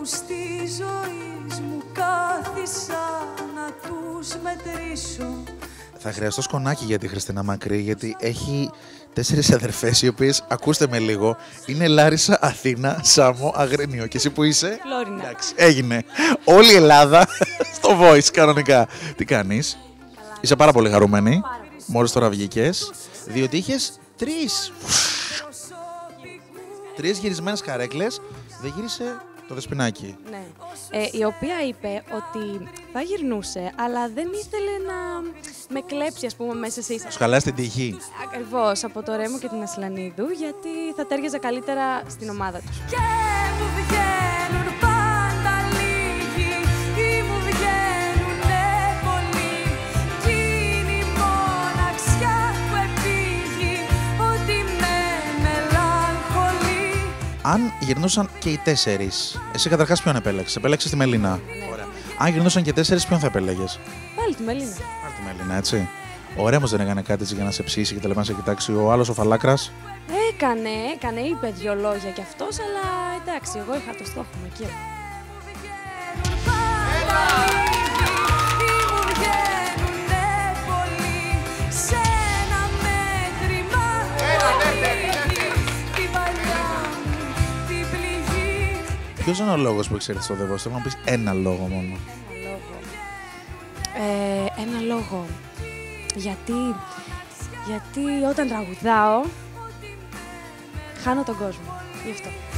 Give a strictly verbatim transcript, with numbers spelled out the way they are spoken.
που στη ζωή μου κάθισα να τους μετρήσω. Θα χρειαστώ σκονάκι για τη Χριστίνα Μακρύ, γιατί έχει τέσσερις αδερφές, οι οποίες, ακούστε με λίγο, είναι Λάρισα, Αθήνα, Σάμο, Αγρίνιο. Και εσύ που είσαι? Φλόρινα. Εντάξει, έγινε. Όλη η Ελλάδα στο Voice, κανονικά. Τι κάνεις? Καλά. Είσαι πάρα πολύ χαρούμενη. Μόλις τώρα βγήκες, διότι είχες τρεις. Τρεις γυρισμένες καρέκλες. Δεν γύρισε το Δεσποινάκι. Ναι. Ε, η οποία είπε ότι θα γυρνούσε, αλλά δεν ήθελε να με κλέψει, ας πούμε, μέσα σε Σου χαλάσει την τύχη. Ακριβώς, από το Ρέμο και την Ασλανίδου, γιατί θα τέριαζε καλύτερα στην ομάδα τους. Και μου βγαίνουν πάντα λίγοι ή μου βγαίνουνε πολλοί. Κι είναι η μοναξιά που επήγει ότι με μελαγχολεί. Αν γυρνούσαν και οι τέσσερις, εσύ καταρχάς ποιον επέλεξες? Επέλεξες τη Μελίνα. Ναι. Ωραία. Αν γυρνούσαν και τέσσερις, ποιον θα επέλεγες? Πάλι τη Μελίνα. Πάρ' τη Μελίνα, έτσι. Ο Ρέμος δεν έκανε κάτι έτσι για να σε ψήσει και τα λεπτά να σε κοιτάξει? Ο άλλος, ο Φαλάκρας. Έκανε, έκανε, είπε δυο λόγια κι αυτός, αλλά εντάξει, εγώ είχα το στόχο μου εκεί. Ποιος είναι ο λόγος που εξέλιξες το The Voice? Θέλω να πεις ένα λόγο μόνο. Ένα λόγο. Ε, ένα λόγο. Γιατί, γιατί όταν τραγουδάω, χάνω τον κόσμο. Γι' αυτό.